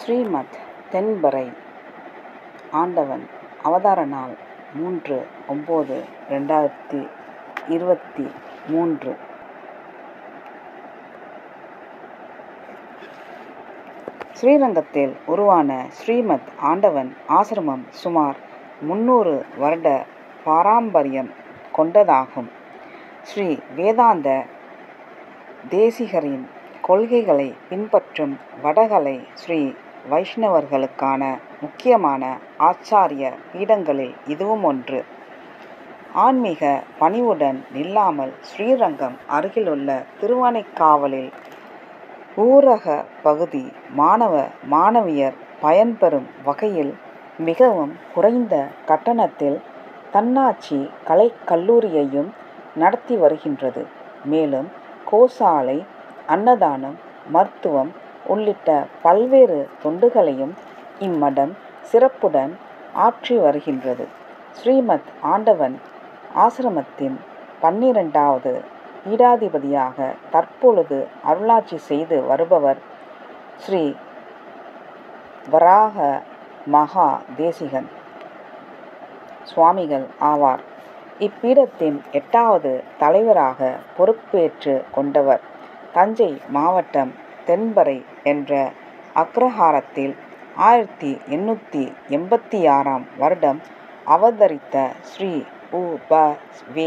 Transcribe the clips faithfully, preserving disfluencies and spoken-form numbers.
ஸ்ரீமத் தென்பறை ஆண்டவன் அவதார நாள் மூன்று ஒம்பது ரெண்டாயிரத்தி இருபத்தி மூன்று. ஸ்ரீரங்கத்தில் உருவான ஸ்ரீமத் ஆண்டவன் ஆசிரமம் சுமார் முன்னூறு வருட பாரம்பரியம் கொண்டதாகும். ஸ்ரீ வேதாந்த தேசிகரின் கொள்கைகளை பின்பற்றும் வடகலை ஸ்ரீ வைஷ்ணவர்களுக்கான முக்கியமான ஆச்சாரிய பீடங்களில் இதுவும் ஒன்று. ஆன்மீக பணிவுடன் நில்லாமல் ஸ்ரீரங்கம் அருகிலுள்ள திருவானைக்காவலில் ஊரக பகுதி மாணவ மாணவியர் பயன்பெறும் வகையில் மிகவும் குறைந்த கட்டணத்தில் தன்னாட்சி கலைக்கல்லூரியையும் நடத்தி வருகின்றது. மேலும் கோசாலை, அன்னதானம், மருத்துவம் உள்ளிட்ட பல்வேறு தொண்டுகளையும் இம்மடம் சிறப்புடன் ஆற்றி வருகின்றது. ஸ்ரீமத் ஆண்டவன் ஆசிரமத்தின் பன்னிரண்டாவது பீடாதிபதியாக தற்பொழுது அருளாட்சி செய்து வருபவர் ஸ்ரீ வராக மகா தேசிகன் சுவாமிகள் ஆவார். இப்பீடத்தின் எட்டாவது தலைவராக பொறுப்பேற்று கொண்டவர் தஞ்சை மாவட்டம் தென்பறை என்ற அக்ரஹாரத்தில் ஆயிரத்தி எண்ணூற்றி எண்பத்தி ஆறாம் வருடம் அவதரித்த ஸ்ரீ உ ப வே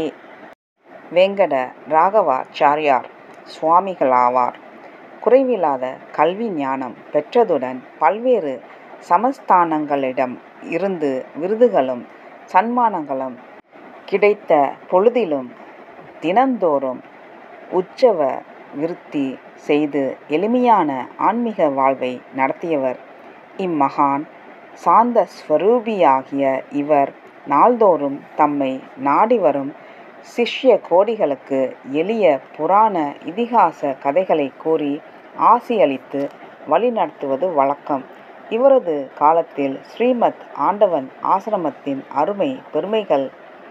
வெங்கட ராகவாச்சாரியார் சுவாமிகளாவார். குறைவில்லாத கல்வி ஞானம் பெற்றதுடன் பல்வேறு சமஸ்தானங்களிடம் இருந்து விருதுகளும் சன்மானங்களும் கிடைத்த பொழுதிலும் தினந்தோறும் உற்சவ விருத்தி செய்து எளிமையான ஆன்மீக வாழ்வை நடத்தியவர். இம்மகான் சாந்த ஸ்வரூபியாகிய இவர் நாள்தோறும் தம்மை நாடி வரும் சிஷ்ய கோடிகளுக்கு எளிய புராண இதிகாச கதைகளை கூறி ஆசியளித்து வழிநடத்துவது வழக்கம். இவரது காலத்தில் ஸ்ரீமத் ஆண்டவன் ஆசிரமத்தின் அருமை பெருமைகள்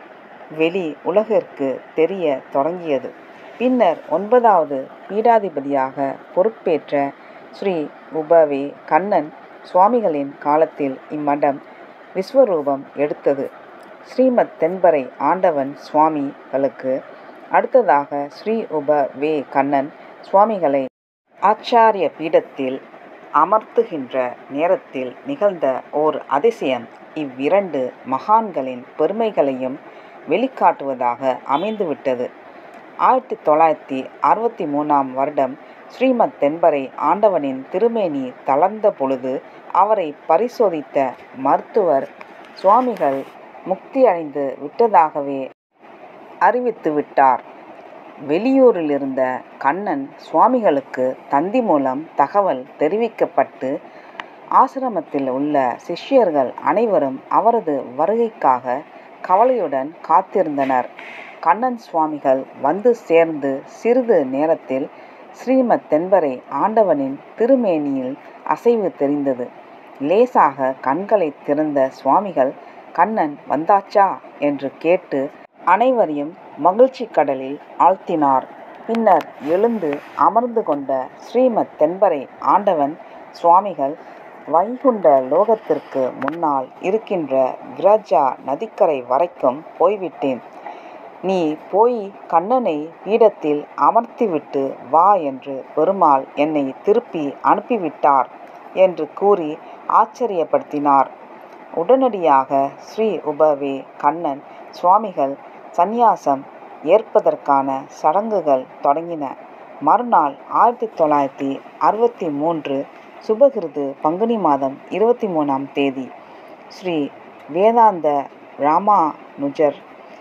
வெளி உலகிற்கு தெரிய தொடங்கியது. பின்னர் ஒன்பதாவது பீடாதிபதியாக பொறுப்பேற்ற ஸ்ரீ உபவே கண்ணன் சுவாமிகளின் காலத்தில் இம்மடம் விஸ்வரூபம் எடுத்தது. ஸ்ரீமத் தென்பறை ஆண்டவன் சுவாமிகளுக்கு அடுத்ததாக ஸ்ரீ உப வே கண்ணன் சுவாமிகளை ஆச்சாரிய பீடத்தில் அமர்த்துகின்ற நேரத்தில் நிகழ்ந்த ஓர் அதிசயம் இவ்விரண்டு மகான்களின் பெருமைகளையும் வெளிக்காட்டுவதாக அமைந்துவிட்டது. ஆயிரத்தி தொள்ளாயிரத்தி அறுபத்தி மூணாம் வருடம் ஸ்ரீமத் தென்பறை ஆண்டவனின் திருமேனி தளர்ந்த பொழுது அவரை பரிசோதித்த மருத்துவர் சுவாமிகள் முக்தி அடைந்து விட்டதாகவே அறிவித்து விட்டார். வெளியூரிலிருந்த கண்ணன் சுவாமிகளுக்கு தந்தி மூலம் தகவல் தெரிவிக்கப்பட்டு ஆசிரமத்தில் உள்ள சிஷ்யர்கள் அனைவரும் அவரது வருகைக்காக கவலையுடன் காத்திருந்தனர். கண்ணன் சுவாமிகள் வந்து சேர்ந்து சிறிது நேரத்தில் ஸ்ரீமத் தென்பறை ஆண்டவனின் திருமேனியில் அசைவு தெரிந்தது. லேசாக கண்களை திறந்த சுவாமிகள் கண்ணன் வந்தாச்சா என்று கேட்டு அனைவரையும் மகிழ்ச்சி கடலில் ஆழ்த்தினார். பின்னர் எழுந்து அமர்ந்து கொண்ட ஸ்ரீமத் தென்பறை ஆண்டவன் சுவாமிகள் வைகுண்ட லோகத்திற்கு முன்னால் இருக்கின்ற விரஜா நதிக்கரை வரைக்கும் போய்விட்டேன். நீ போய் கண்ணனை பீடத்தில் அமர்த்திவிட்டு வா என்று பெருமாள் என்னை திருப்பி அனுப்பிவிட்டார் என்று கூறி ஆச்சரியப்படுத்தினார். உடனடியாக ஸ்ரீ உபவே கண்ணன் சுவாமிகள் சந்நியாசம் ஏற்பதற்கான சடங்குகள் தொடங்கின. மறுநாள் ஆயிரத்தி தொள்ளாயிரத்தி அறுபத்தி மூன்று சுபகிருது பங்குனி மாதம் இருபத்தி மூணாம் தேதி ஸ்ரீ வேதாந்த ராமானுஜர்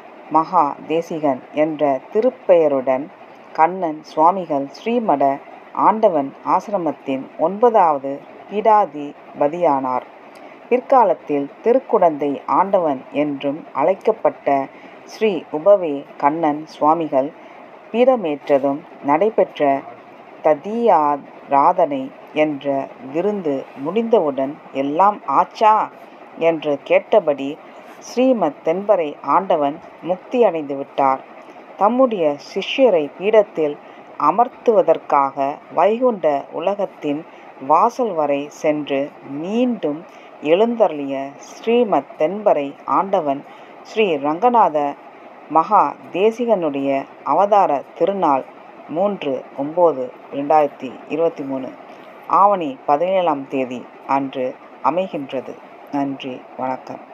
மகா தேசிகன் என்ற திருப்பெயருடன் கண்ணன் சுவாமிகள் ஸ்ரீமட ஆண்டவன் ஆசிரமத்தின் ஒன்பதாவது பீடாதிபதியானார். பிற்காலத்தில் திருக்குடந்தை ஆண்டவன் என்றும் அழைக்கப்பட்ட ஸ்ரீ உபவே கண்ணன் சுவாமிகள் பீடமேற்றதும் நடைபெற்ற ததியாராதனை என்ற விருந்து முடிந்தவுடன் எல்லாம் ஆச்சா என்று கேட்டபடி ஸ்ரீமத் தென்பறை ஆண்டவன் முக்தி அடைந்து விட்டார். தம்முடைய சிஷ்யரை பீடத்தில் அமர்த்துவதற்காக வைகுண்ட உலகத்தின் வாசல் வரை சென்று மீண்டும் எழுந்தருளிய ஸ்ரீமத் தென்பரை ஆண்டவன் ஸ்ரீ ரங்கநாத மகா தேசிகனுடைய அவதார திருநாள் மூன்று ஒம்பது ரெண்டாயிரத்தி இருபத்தி மூணு ஆவணி பதினேழாம் தேதி அன்று அமைகின்றது. நன்றி, வணக்கம்.